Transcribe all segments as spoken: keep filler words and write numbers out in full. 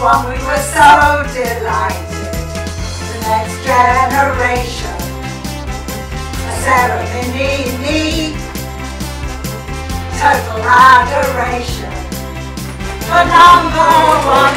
one we were so delighted. The next generation, a ceremony need, total adoration for number one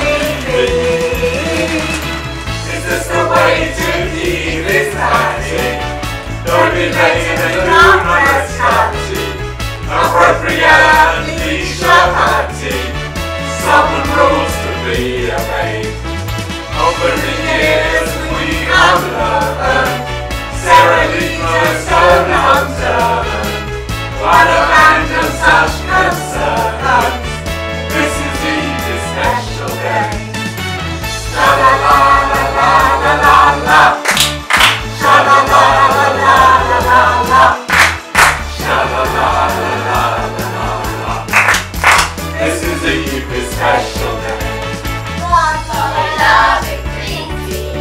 Evie. Is this the way to Evie's Batty? Don't be late and do not catchy. Appropriately Batty. Some rules to be obeyed. Over the years we have learned, Sarah Lee was gone undone. What abandon such concerns? This is Evie's special day. La la la la la la la la. Sha la la la la la la la. Sha la la la la la la. This is Evie's special day. One for a loving green tea,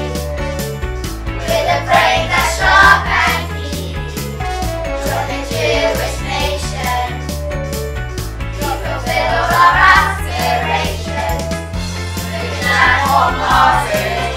with a brain that's sharp and keen. For the Jewish nation, we fulfill all our aspirations. Moving and wholehearted,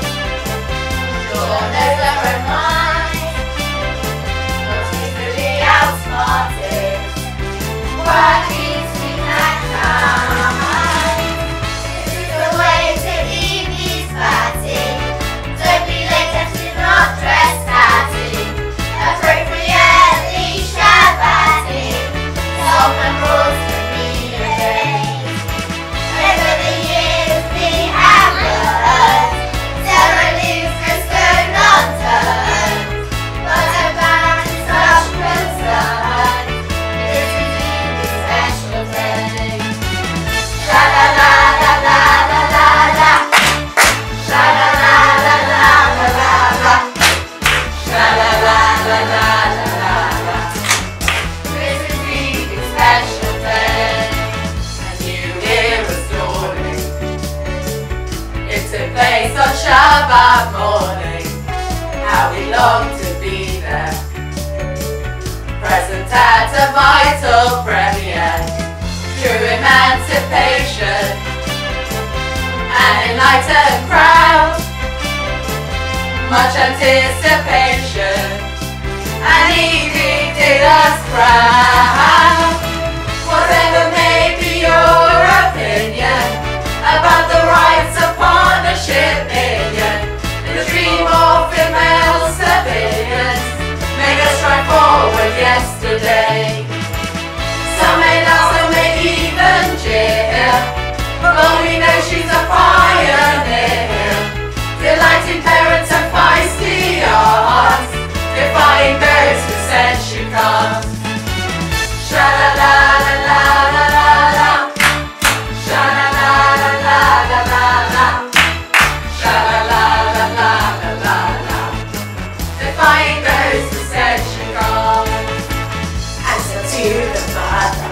Lord knows our own mind. Not easily outsmarted, working sweet and kind. This is the way to Evie's Batty. Don't be late and do not dress tatty. Appropriately Shabbatty. Solemn rules to be obeyed. Over the years we have learned, Sarah Lee's has gone unturned. But abandon such concern. This is Evie's special day. Sha la la la la la la la. Sha la la la la la la la. Sha la la la la la la la. This is Evie's special day. A new era's dawning. It took place on Shabbat morning. How we long to be there, present at a vital premiere. True emancipation, an enlightened crowd, much anticipation, and Evie did us proud. Whatever may be your opinion about the rights of partnership million, the dream of female civilians made us strive forward yesterday. Some may laugh, some may even jeer, but we know she's a pioneer. Delighting parents and feisty hearts, defying those who said she can't. Sha la la la la la la la. Sha la la la la la la la. Sha la la la la la la la. Defying those who said she can't. Answer to the mother,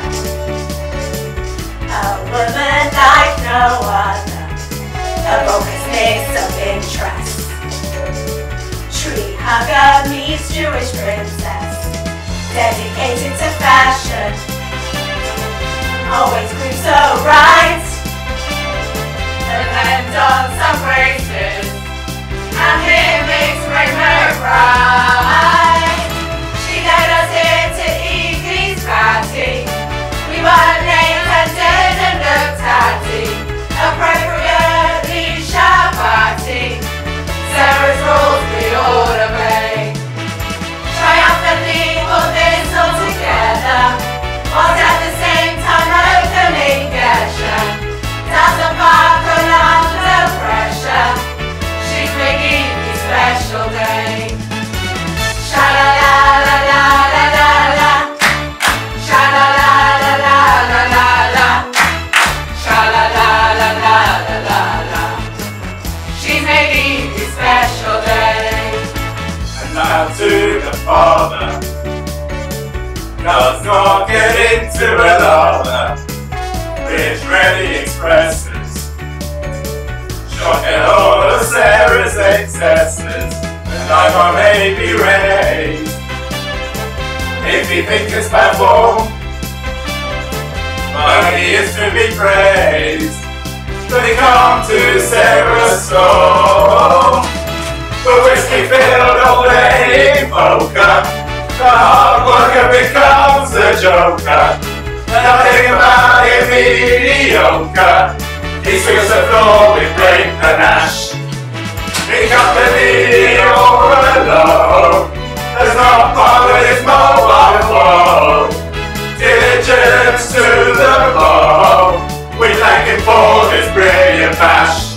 a woman like no other, a focusness of interest. Tree hugger meets Jewish princess, dedicated to fashion, always groomed so right, and then done some braces, and here makes rainbow bright. She led us here to Evie's Batty. We weren't late and didn't look tatty. Appropriately Shabbatty. Sarah's rules we all obey. Triumphantly pull this all together, whilst at the same time opening Geshem. Doesn't buckle under pressure. She's making me special day. Sha la la la la la la la. Sha la la la la la la la. Sha la la la la la la la. She's making me special day. And now to the father, does not get into a lather, which really expresses shock at all of Sarah's excesses, and eyebrow may be raised if you think it's bad form, but he is to be praised. but he come to Sarah's soul. The whiskey-filled old lady poker, the hard worker becomes a joker. Nothing about him mediocre. He sweeps the floor with great panache. In company or alone, does not bother his mobile phone. Diligence to the bone, we thank him for his brilliant bash.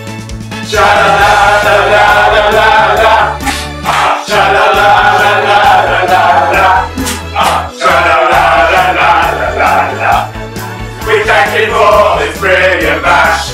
Sha-la-la-la-la-la-la, ah, sha-la-la-la-la-la-la, ah, sha-la-la-la-la-la-la. We thank him for his brilliant bash.